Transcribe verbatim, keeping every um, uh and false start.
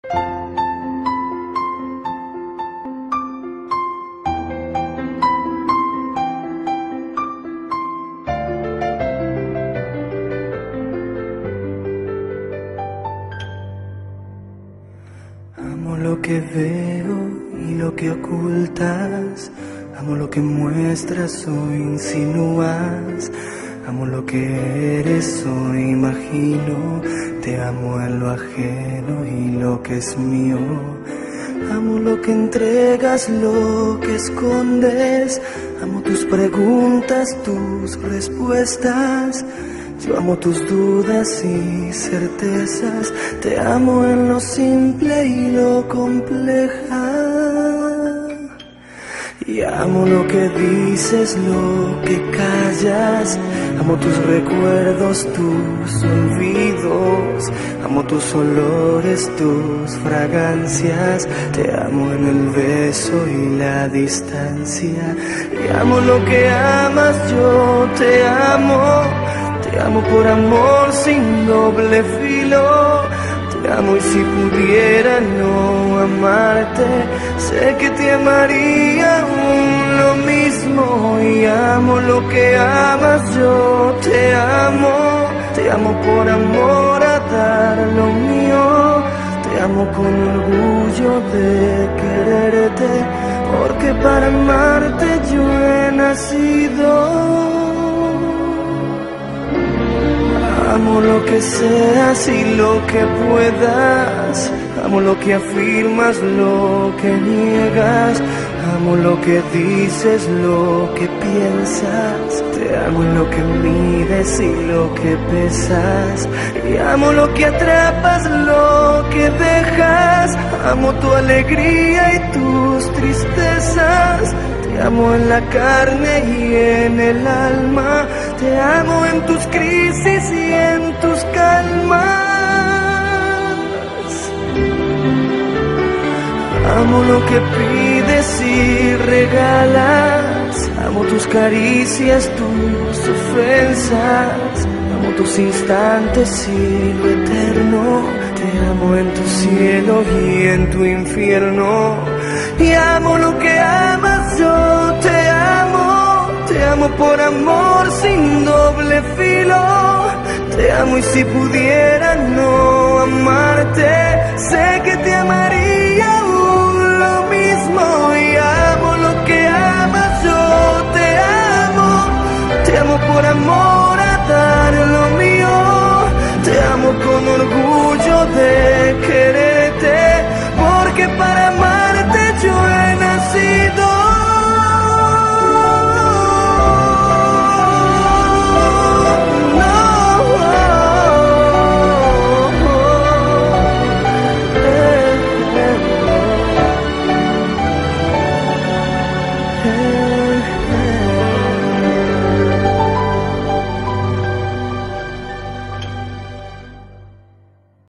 Amo lo que veo y lo que ocultas, amo lo que muestras o insinúas, amo lo que eres o imagino, te amo en lo ajeno y lo que es mío. Amo lo que entregas, lo que escondes, amo tus preguntas, tus respuestas. Yo amo tus dudas y certezas, te amo en lo simple y lo compleja. Y amo lo que dices, lo que callas, amo tus recuerdos, tus olvidos, amo tus olores, tus fragancias, te amo en el beso y la distancia. Y amo lo que amas, yo te amo. Te amo por amor sin doble filo. Te amo y si pudiera no amarte, sé que te amaría aún lo mismo. Y amo lo que amas, yo te amo. Te amo por amor a dar lo mío. Te amo con orgullo de quererte, porque para amarte yo he nacido. Amo lo que seas y lo que puedas, amo lo que afirmas, lo que niegas, amo lo que dices, lo que piensas, te amo en lo que mides y lo que pesas, y amo lo que atrapas, lo que dejas, amo tu alegría y tus tristezas. Te amo en la carne y en el alma, te amo en tus crisis y en tus calmas. Amo lo que pides y regalas, amo tus caricias, tus ofensas, amo tus instantes y lo eterno. Te amo en tu cielo y en tu infierno. Y amo lo que amas, yo te amo. Te amo por amor sin doble filo. Te amo y si pudiera no